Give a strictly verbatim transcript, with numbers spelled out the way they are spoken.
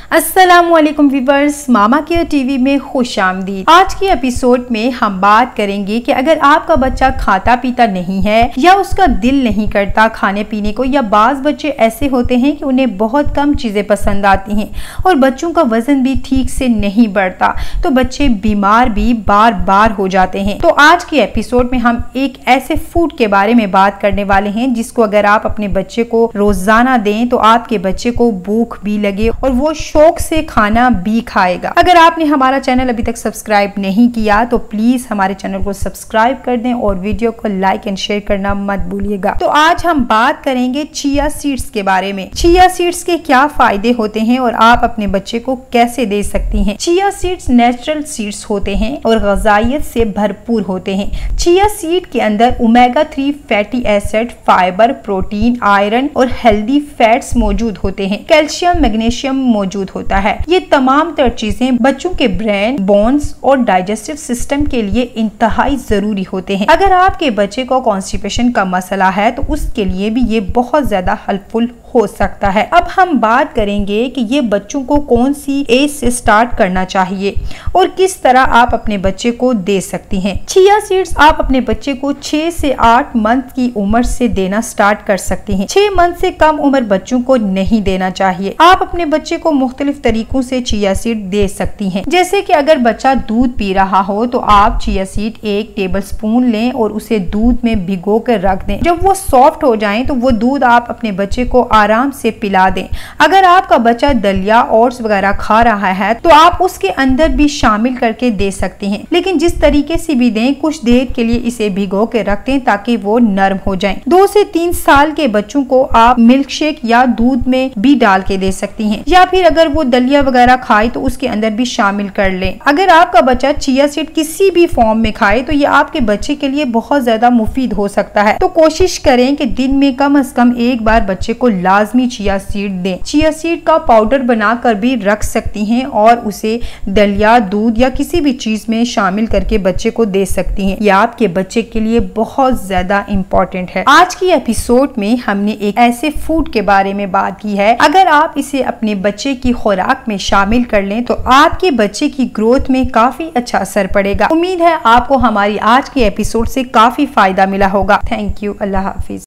अस्सलामुअलैकुम व्यूअर्स, मामा care TV में खुशामदीद। आज की एपिसोड में हम बात करेंगे कि अगर आपका बच्चा खाता पीता नहीं है या उसका दिल नहीं करता खाने पीने को, या बाज बच्चे ऐसे होते हैं कि उन्हें बहुत कम चीजें पसंद आती हैं और बच्चों का वजन भी ठीक से नहीं बढ़ता, तो बच्चे बीमार भी बार बार हो जाते हैं। तो आज की एपिसोड में हम एक ऐसे फूड के बारे में बात करने वाले हैं जिसको अगर आप अपने बच्चे को रोजाना दें तो आपके बच्चे को भूख भी लगे और वो शौक से खाना भी खाएगा। अगर आपने हमारा चैनल अभी तक सब्सक्राइब नहीं किया तो प्लीज हमारे चैनल को सब्सक्राइब कर दें और वीडियो को लाइक एंड शेयर करना मत भूलिएगा। तो आज हम बात करेंगे चिया सीड्स के बारे में। चिया सीड्स के क्या फायदे होते हैं और आप अपने बच्चे को कैसे दे सकती हैं। चिया सीड्स नेचुरल सीड्स होते हैं और ग़िज़ाइयत से भरपूर होते हैं। चिया सीड के अंदर omega three fatty acid, fibre, protein, iron और हेल्दी फैट्स मौजूद होते हैं। कैल्शियम, मैग्नीशियम मौजूद होता है। ये तमाम तर चीजें बच्चों के ब्रेन, बोन्स और डाइजेस्टिव सिस्टम के लिए इंतहाई जरूरी होते हैं। अगर आपके बच्चे को कॉन्स्टिपेशन का मसला है तो उसके लिए भी ये बहुत ज्यादा हेल्पफुल हो सकता है। अब हम बात करेंगे कि ये बच्चों को कौन सी एज से स्टार्ट करना चाहिए और किस तरह आप अपने बच्चे को दे सकती हैं। चिया सीड्स आप अपने बच्चे को छह से आठ मंथ की उम्र से देना स्टार्ट कर सकती हैं। छह मंथ से कम उम्र बच्चों को नहीं देना चाहिए। आप अपने बच्चे को मुख्तलिफ तरीकों से चिया सीड दे सकती हैं। जैसे कि अगर बच्चा दूध पी रहा हो तो आप चिया सीड एक टेबल स्पून लें और उसे दूध में भिगो कर रख दें। जब वो सॉफ्ट हो जाए तो वो दूध आप अपने बच्चे को आराम से पिला दें। अगर आपका बच्चा दलिया, ओट्स वगैरह खा रहा है तो आप उसके अंदर भी शामिल करके दे सकती हैं, लेकिन जिस तरीके से भी दें कुछ देर के लिए इसे भिगो के रख दें ताकि वो नरम हो जाएं। दो से तीन साल के बच्चों को आप मिल्क शेक या दूध में भी डाल के दे सकती हैं, या फिर अगर वो दलिया वगैरह खाए तो उसके अंदर भी शामिल कर लें। अगर आपका बच्चा चिया सीड किसी भी फॉर्म में खाए तो ये आपके बच्चे के लिए बहुत ज्यादा मुफीद हो सकता है। तो कोशिश करें कि दिन में कम से कम एक बार बच्चे को लाजमी चिया सीड दें। चिया सीड का पाउडर बनाकर भी रख सकती हैं और उसे दलिया, दूध या किसी भी चीज में शामिल करके बच्चे को दे सकती हैं। यह आपके बच्चे के लिए बहुत ज्यादा इम्पोर्टेंट है। आज की एपिसोड में हमने एक ऐसे फूड के बारे में बात की है, अगर आप इसे अपने बच्चे की खुराक में शामिल कर लें तो आपके बच्चे की ग्रोथ में काफी अच्छा असर पड़ेगा। उम्मीद है आपको हमारी आज की एपिसोड से काफी फायदा मिला होगा। Thank you. अल्लाह हाफिज।